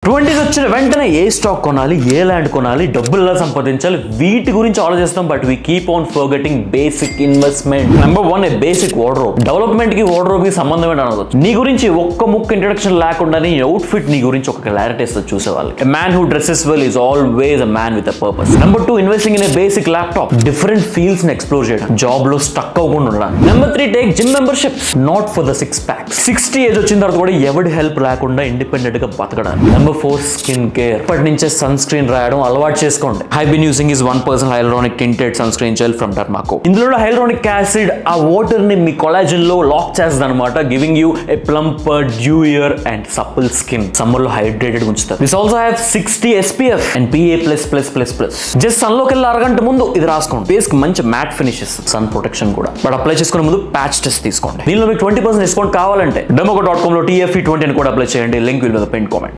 20s వచ్చిన వెంటనే ఏ stock కొనాలి, ఏ ల్యాండ్ కొనాలి, డబ్బులు ఎలా సంపాదించాలి, వీటి గురించి ఆలోచిస్తాం. But we keep on forgetting basic investment. Number 1 a basic wardrobe. Development కి వార్డ్రోబ్ కి సంబంధం ఏంటి అనవచ్చు. నీ గురించి ఒక్క ముక్క ఇంట్రడక్షన్ లేకుండా నీ అవుట్ఫిట్ నీ గురించి ఒక క్లారిటీ ఇస్తుంది చూసేవాళ్ళు. A man who dresses well is always a man with a purpose. Number 2 investing in a basic laptop. Different fields ని ఎక్స్ప్లోర్ చేయడం, జాబ్ లో స్టక్ అవ్వకుండా ఉండడం. Number 3 take gym membership, not for the 6 packs. 60 age వచ్చిన తర్వాత కూడా ఎవరి help లేకుండా ఇండిపెండెంట్ గా బతకడానికి. Number 4 skin care. ఇప్పటి నుంచే సన్ స్క్రీన్ రాయడం అలవాటు చేసుకోండి. I been using is 1% hyaluronic tinted sunscreen gel from Dermaco. ఇందులో hyaluronic acid ఆ వాటర్ ని మీ కొలాజన్ లో లాక్ చేస్తుంది అనమాట, giving you a plumper, dewier and supple skin. Summer లో హైడ్రేటెడ్ ఉంచుతారు. This also have 60 SPF and PA++++. Just sun లోకి వెళ్ళి అరగంట ముందు ఇది రాసుకోండి. ఫేస్ కి మంచి మ్యాట్ ఫినిష్ ఇస్తుంది, సన్ ప్రొటెక్షన్ కూడా. బట్ అప్లై చేసుకునే ముందు ప్యాచ్ టెస్ట్ తీసుకోండి. దీనిలో మీకు 20% డిస్కౌంట్ కావాలంటే Dermaco.com లో TFE20 అని కూడా అప్లై చేయండి. Link will be in the pin comment.